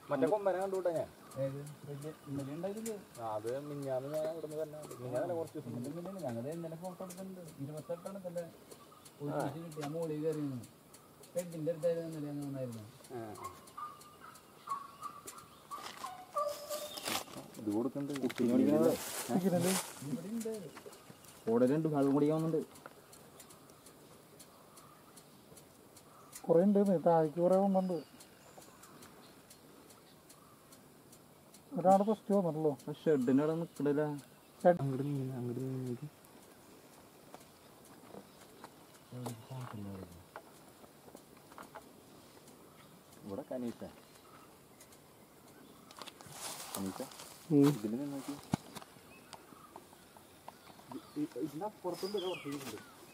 മറ്റേ കൊമ്പനെ കണ്ടുകൂട്ടാ ഞാൻ. അത് മിഞ്ഞാന്ന് ഞാൻ ഇവിടുന്ന് തന്നെ മിഞ്ഞാന്നല്ല കുറച്ച് ദിവസം ഞങ്ങൾ ഇന്നലെ ഫോട്ടോ എടുക്കുന്നുണ്ട്. 28 തന്നെ കിട്ടിയ മോളിൽ കയറിയിരുന്നു. പെഡിന്റെ അടുത്തായിരുന്നു ഇന്നലെ ഞങ്ങൾ വന്നായിരുന്നു. ഇത് കൊടുക്കുന്നുണ്ട് കൂടുതലുണ്ട്. അതും കൂടി ആവുന്നുണ്ട്. കുറെ ഉണ്ട്. താഴേക്ക് കുറെ കൊണ്ടുണ്ട്. ഒരാളെ ഫസ്റ്റ് വന്നിട്ടുള്ളൂ. ഷെഡിന്റെ അവിടെ നിൽക്കണില്ല. അങ്ങോട്ട് അങ്ങോട്ട് ഇവിടെ കനീസ ഇതിൽ നോക്കി ഇതിനപ്പുറത്തുണ്ട് കുറച്ചുണ്ട്.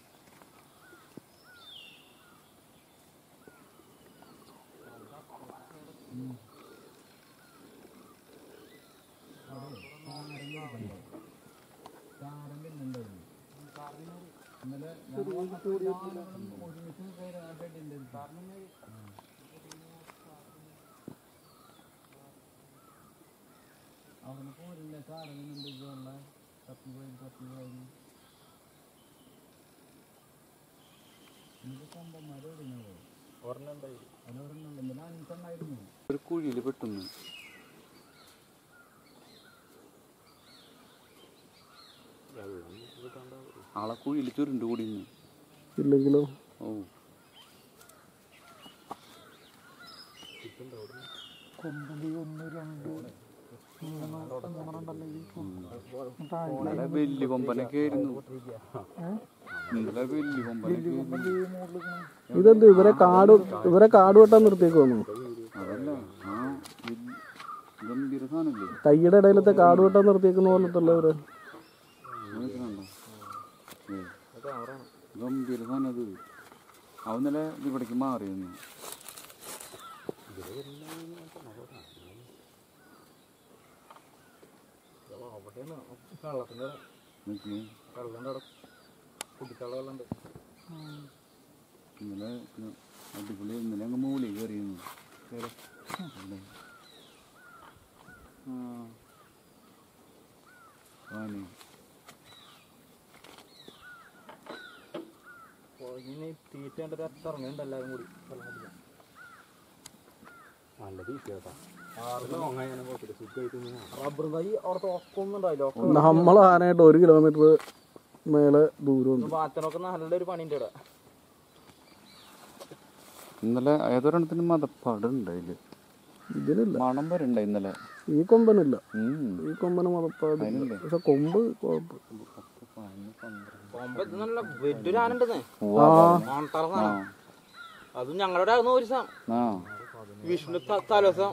അവന് പോരില്ല. കാറിനുണ്ട് തപ്പി പോയി ഒരു കുഴിയിൽ പെട്ടെന്ന് ആളെ കുഴിയിൽ ചുരുണ്ട് കൂടി ഇല്ലെങ്കിലോ വലിയ കൊമ്പനൊക്കെ ആയിരുന്നു. വലിയ കൊമ്പനൊക്കെ ഇതെന്ത് ഇവരെ കാട് വെട്ടാൻ നിർത്തിയേക്ക് വന്നു. അതല്ല ഗംഭീര സാധനല്ലേ കൈയുടെ ഇടയിലത്തെ കാട് വെട്ടാൻ നിർത്തിയേക്കുന്ന പോലത്തല്ല ഇവര്. ഗംഭീര സാധനം അത്. അവന്നലെ ഇവിടേക്ക് മാറിയെന്ന് ഇന്നലെ അടിപൊളി. ഇന്നലെ അങ്ങ് മൂലി കയറിയിരുന്നു. തീറ്റ ഇറങ്ങുന്നുണ്ട് എല്ലാവരും കൂടി. നല്ല തീറ്റ റബ്ബർ തൈ അവിടുത്തെ ഒക്കൊന്നുണ്ടായില്ലോ. നമ്മൾ ആനായിട്ട് 1 കിലോമീറ്റർ മേലെ ദൂരമുണ്ട്. മാറ്റനൊക്കെ നല്ലൊരു പണിന്റെ ഇവിടെ. ഇന്നലെ ഏതൊരെണ്ണത്തിന് മതപ്പാടുണ്ട് അതില്. ഇതിനില്ല. മണം വരണ്ട ഇന്നലെ. ഈ കൊമ്പനില്ല. ഈ കൊമ്പന് മതപ്പാട്. പക്ഷെ കൊമ്പ് അതും ഞങ്ങളുടെ ഒരു വിഷ്ണു തലസം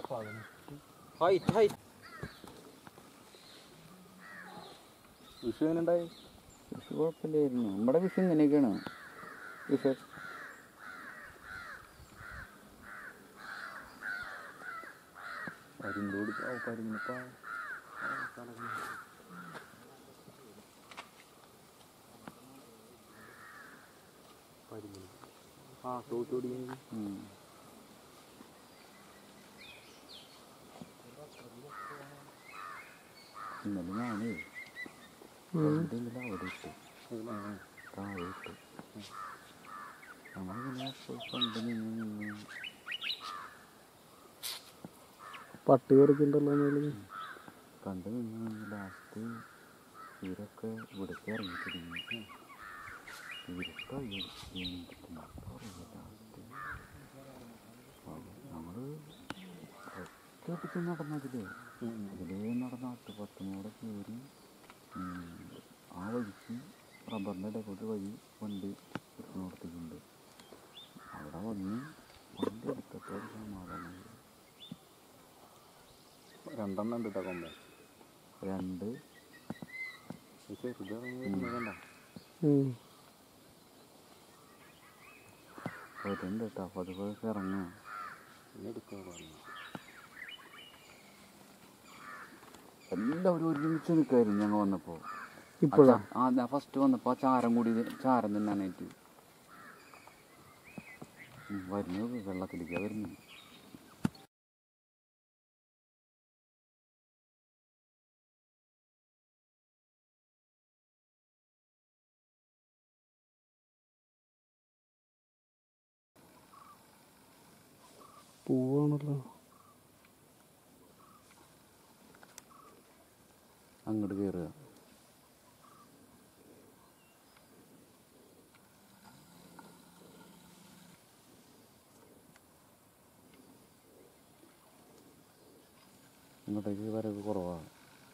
വിഷു എങ്ങനെയുണ്ടായി? വിഷു കുഴപ്പമില്ലായിരുന്നു. നമ്മുടെ വിഷു ഇങ്ങനെയൊക്കെയാണ്. വിഷു പരിന്തോട് പരിമിപ്പ തോട്ടോടി ഇന്നലെ ഞാനേ അവിടെ ഇട്ടു താഴെ ഇട്ടു. നമ്മളിങ്ങനെ കണ്ടു നിന്ന് പട്ടി കറിക്കുണ്ടല്ലോ കണ്ടു നിന്ന് ലാസ്റ്റ് ഇവരൊക്കെ ഇവിടേക്ക് ഇറങ്ങി തുടങ്ങി. ഇവരൊക്കെ നമ്മള് ഒറ്റ നടന്നതിലേ നടന്ന 10 കയറി ആ വഴിക്ക് റബ്ബറിൻ്റെ ഇടയ്ക്കോട്ട് വഴി വണ്ടി നിർത്തിയിട്ടുണ്ട്. അവിടെ വന്ന് വണ്ടി എടുത്തപ്പോൾ സമാധാനം. 2 ഉണ്ട് കേട്ടോ കൊമ്പ. 2 ചെറുതണ്ട വരുന്നുണ്ട് കേട്ടോ. അപ്പോൾ അതുപോലെ ഇറങ്ങുക എടുക്കാൻ പറഞ്ഞു. എല്ലാവരും ഒരുമിച്ച് നിൽക്കായിരുന്നു ഞങ്ങൾ വന്നപ്പോൾ. ഞാൻ ഫസ്റ്റ് വന്നപ്പോൾ ചാരം തിന്നാനായിട്ട് വരുന്നത് വെള്ളത്തിലേക്കാണ് വരുന്നത്. പൂവാണല്ലോ. അങ്ങോട്ട് കയറുക. ഇങ്ങോട്ടേക്ക് വരവ് കുറവാണ്.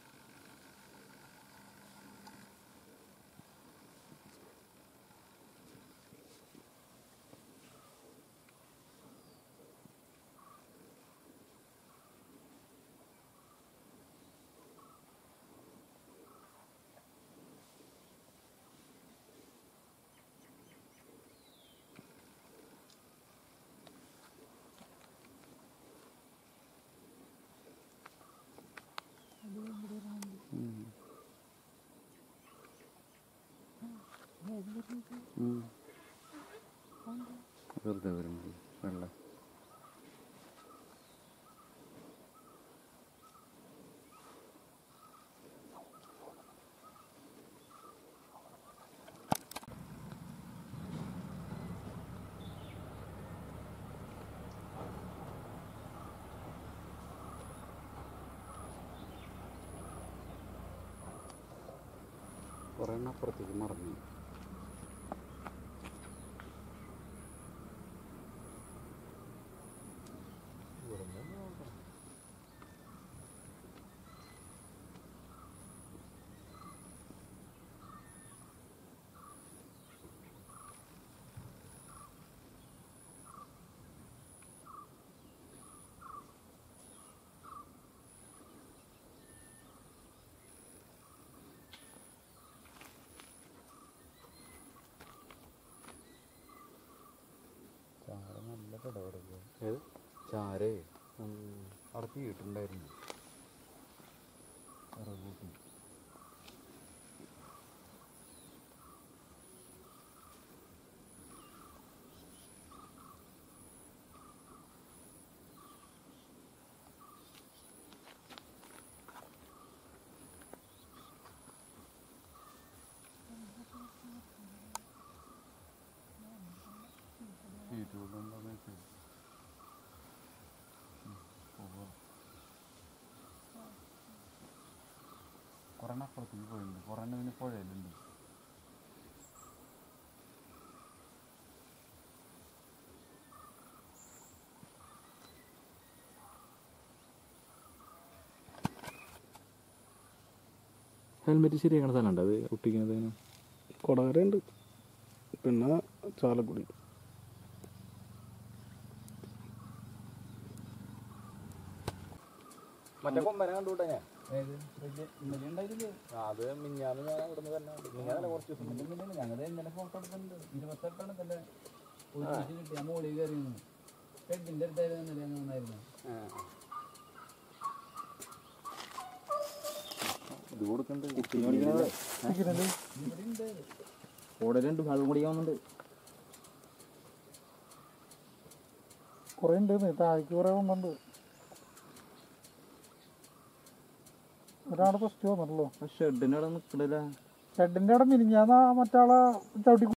വെറുതെ വരുമ്പോൾ വെള്ളം കുറേ അപ്പുറത്തേക്ക് മറന്നു. നല്ല പടപടക്കുക. ഏത് ചാരേ അവിടെ തീയിട്ടുണ്ടായിരുന്നു. കൂട്ടി കുറേ അപ്പുറത്തേക്ക് പോയിട്ടുണ്ട്. കുറേ പിന്നെ പുഴയിലുണ്ട്. ഹെൽമെറ്റ് ശരിയാക്കണ സ്ഥലമുണ്ട് അത് ഒട്ടിക്കുന്നതിന്. കൊടകരയുണ്ട്, പിന്നെ ചാലക്കുടി. മറ്റേ കൊമ്പനെ കണ്ടുകൂട്ടാ ഞാൻ. ഇന്നലെ ഉണ്ടായില്ലേ? അത് മിഞ്ഞാന്ന് ഞാൻ അവിടെ നിന്ന് തന്നെ മിഞ്ഞാന്നല്ല കുറച്ച് ദിവസം ഞങ്ങളുടെ ഇന്നലെ ഫോട്ടോ എടുക്കുന്നുണ്ട്. 28 തന്നെ കിട്ടി. ആ മോളിൽ കയറിയിരുന്നു. പെഡിന്റെ അടുത്തായിരുന്നു ഇന്നലെ അങ്ങ് വന്നായിരുന്നു. ഇത് കൊടുക്കണ്ട്. ഇവിടെ ഉണ്ട്. കൂടുതലുണ്ട്, അതും കുടിക്കാവുന്നുണ്ട്. കുറേ ഉണ്ട്, താഴേക്ക് കുറേ കൊണ്ടുണ്ട്. ഒരാളെ ഫസ്റ്റ് വന്നല്ലോ. ഷെഡിൻ്റെ അവിടെ നിൽക്കണില്ല. ഷെഡിന്റെ അവിടെ മിനിഞ്ഞാന്ന് മറ്റാളെ ചവിട്ടി